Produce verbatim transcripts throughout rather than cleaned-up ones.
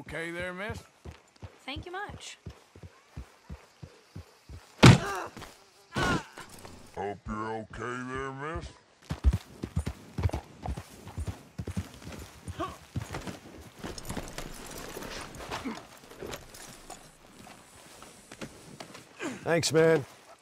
okay there, miss? Thank you much. Hope you're okay there, miss? Thanks, man.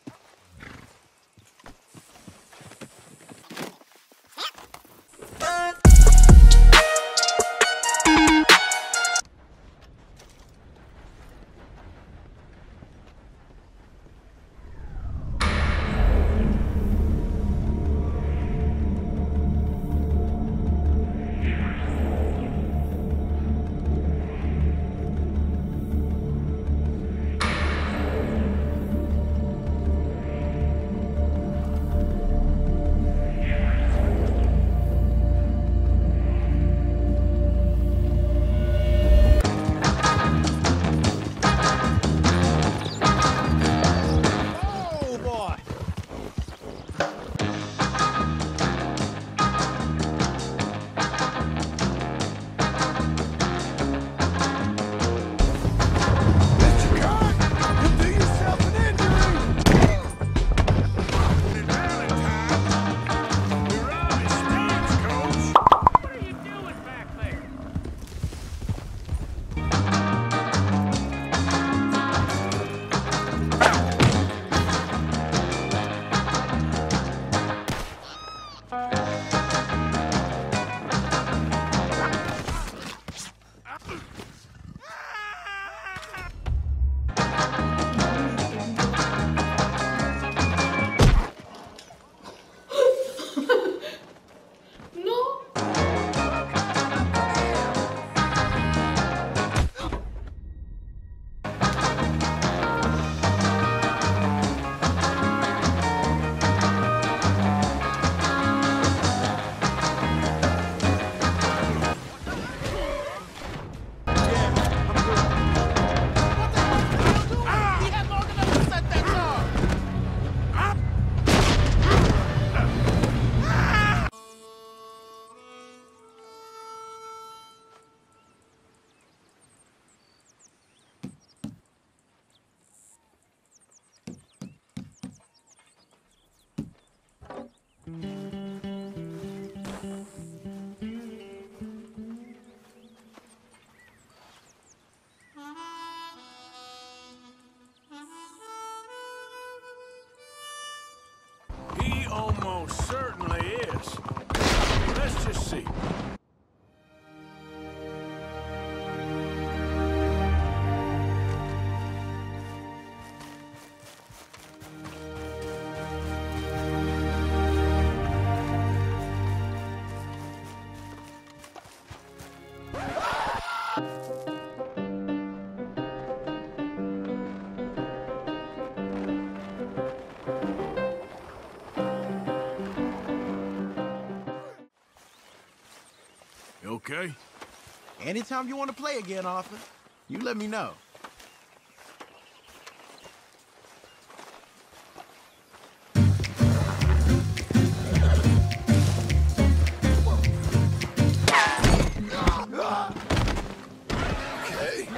He almost certainly is. Let's just see. Okay? Anytime you want to play again, Arthur, you let me know. Okay.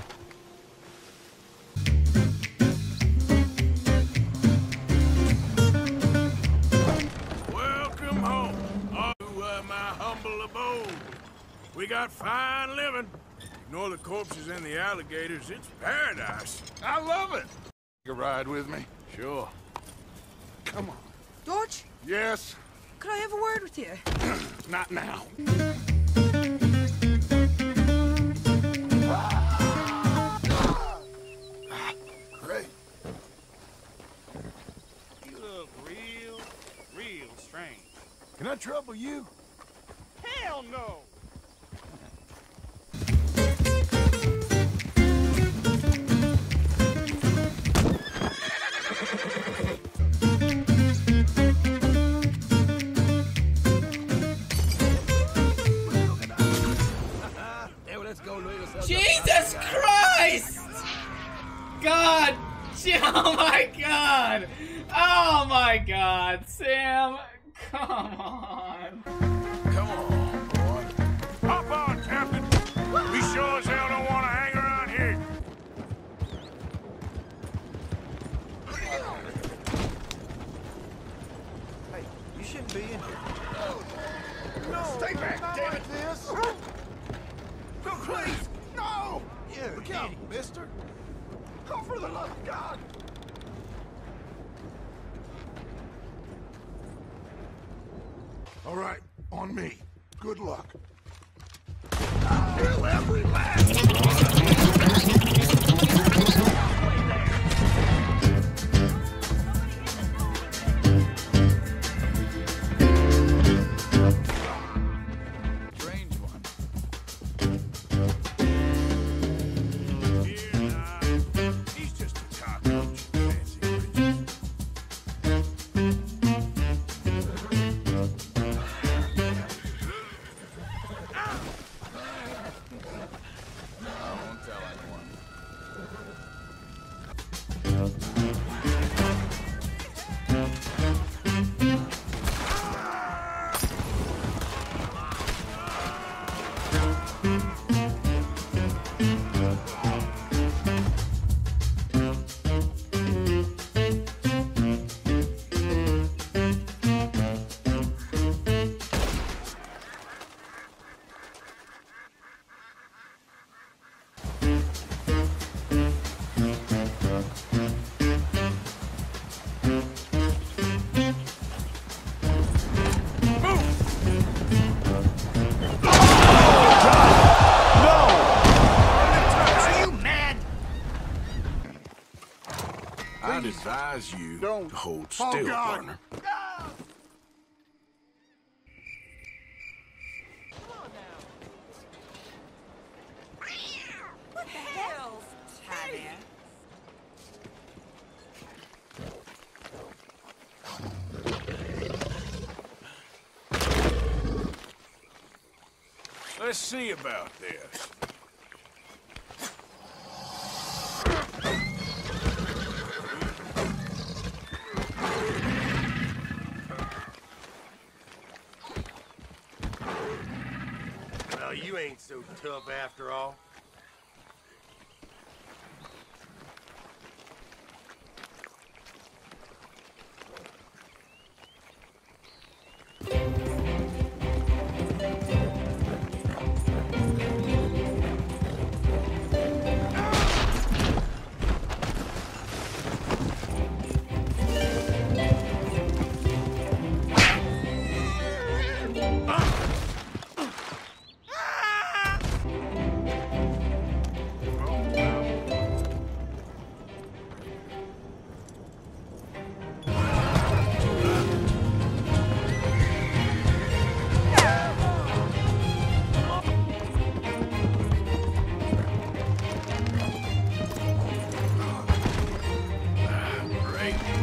Welcome home to uh, my humble abode. We got fine living. Ignore the corpses and the alligators. It's paradise. I love it. You ride with me? Sure. Come on. George? Yes? Could I have a word with you? Not now. Great. You look real, real strange. Can I trouble you? Hell no! Jesus Christ! God! Oh my God! Oh my God, Sam! Come on! Come on, boy. Hop on, Captain. We sure as hell don't want shouldn't be in here. No! Stay back, damn it! This. No, please! No! Yeah, look out, mister. Oh, for the love of God! All right, on me. Good luck. I'll kill every last Strange one. Here now. He's just a cockroach. Fancy riches. I won't tell anyone. I'd advise you Don't. to hold Oh, still, God. partner. What the hell? Tiny. Let's see about this. Well, you ain't so tough after all. Great.